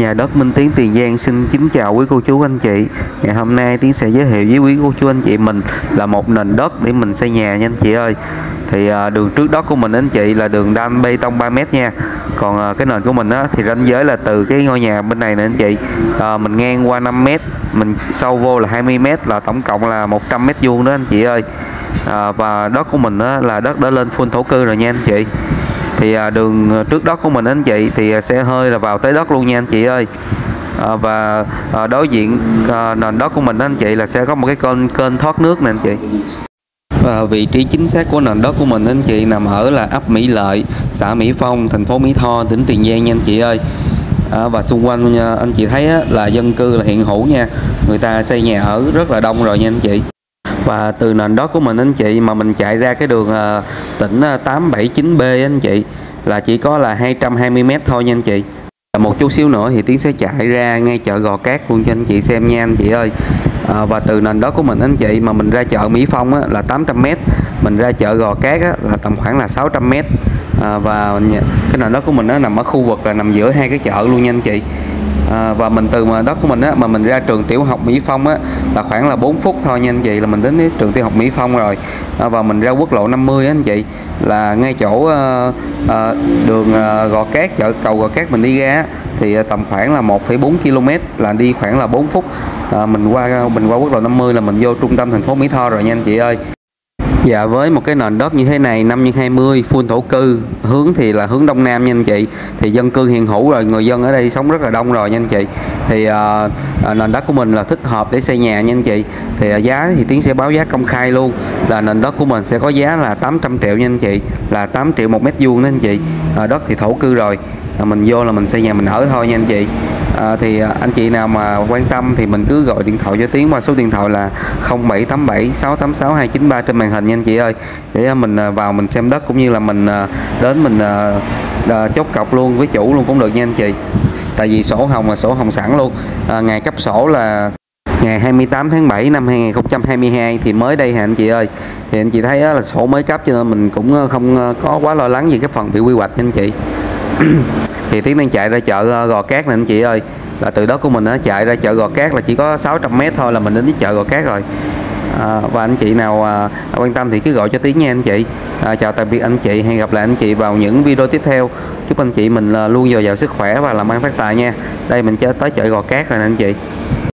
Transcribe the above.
Nhà đất Minh Tiến Tiền Giang xin kính chào quý cô chú anh chị. Ngày hôm nay Tiến sẽ giới thiệu với quý cô chú anh chị mình là một nền đất để mình xây nhà nha anh chị ơi. Thì đường trước đất của mình anh chị là đường đan bê tông 3m nha. Còn cái nền của mình á, thì ranh giới là từ cái ngôi nhà bên này nè anh chị, mình ngang qua 5m, mình sâu vô là 20m, là tổng cộng là 100m² đó anh chị ơi. Và đất của mình á, là đất đã lên full thổ cư rồi nha anh chị. Thì đường trước đất của mình anh chị thì xe hơi là vào tới đất luôn nha anh chị ơi. Và đối diện nền đất của mình anh chị là sẽ có một cái kênh thoát nước nè anh chị. Và vị trí chính xác của nền đất của mình anh chị nằm ở là ấp Mỹ Lợi, xã Mỹ Phong, thành phố Mỹ Tho, tỉnh Tiền Giang nha anh chị ơi. Và xung quanh anh chị thấy là dân cư là hiện hữu nha, người ta xây nhà ở rất là đông rồi nha anh chị. Và từ nền đất của mình anh chị mà mình chạy ra cái đường tỉnh 879B anh chị là chỉ có là 220m thôi nha anh chị. Một chút xíu nữa thì Tiến sẽ chạy ra ngay chợ Gò Cát luôn cho anh chị xem nha anh chị ơi. Và từ nền đất của mình anh chị mà mình ra chợ Mỹ Phong á, là 800m, mình ra chợ Gò Cát á, là tầm khoảng là 600m. Và cái nền đất của mình nó nằm ở khu vực là nằm giữa hai cái chợ luôn nha anh chị. Và mình từ đất của mình á, mà mình ra trường tiểu học Mỹ Phong á, là khoảng là 4 phút thôi nha anh chị, là mình đến trường tiểu học Mỹ Phong rồi. Và mình ra quốc lộ 50 á, anh chị là ngay chỗ đường Gò Cát, cầu Gò Cát mình đi ra thì tầm khoảng là 1,4 km, là đi khoảng là 4 phút. Mình qua quốc lộ 50 là mình vô trung tâm thành phố Mỹ Tho rồi nha anh chị ơi. Dạ, với một cái nền đất như thế này 5x20 full thổ cư, hướng thì là hướng đông nam nha anh chị, thì dân cư hiện hữu rồi, người dân ở đây sống rất là đông rồi nha anh chị. Thì nền đất của mình là thích hợp để xây nhà nha anh chị. Thì giá thì Tiến sẽ báo giá công khai luôn, là nền đất của mình sẽ có giá là 800 triệu nha anh chị, là 8 triệu một mét vuông đó anh chị. Đất thì thổ cư rồi, mình vô là mình xây nhà mình ở thôi nha anh chị. Thì anh chị nào mà quan tâm thì mình cứ gọi điện thoại cho Tiến qua số điện thoại là 0787 686 293 trên màn hình nha anh chị ơi, để mình vào mình xem đất, cũng như là mình đến mình chốt cọc luôn với chủ luôn cũng được nha anh chị. Tại vì sổ hồng là sổ hồng sẵn luôn. Ngày cấp sổ là ngày 28 tháng 7 năm 2022 thì mới đây hả anh chị ơi. Thì anh chị thấy là sổ mới cấp cho nên mình cũng không có quá lo lắng về cái phần bị quy hoạch nha anh chị. Thì Tiến đang chạy ra chợ Gò Cát nè anh chị ơi, là từ đó của mình á, chạy ra chợ Gò Cát là chỉ có 600m thôi là mình đến với chợ Gò Cát rồi. Và anh chị nào quan tâm thì cứ gọi cho Tiến nha anh chị. Chào tạm biệt anh chị, hẹn gặp lại anh chị vào những video tiếp theo. Chúc anh chị mình luôn dồi dào sức khỏe và làm ăn phát tài nha. Đây mình tới chợ Gò Cát rồi nè anh chị.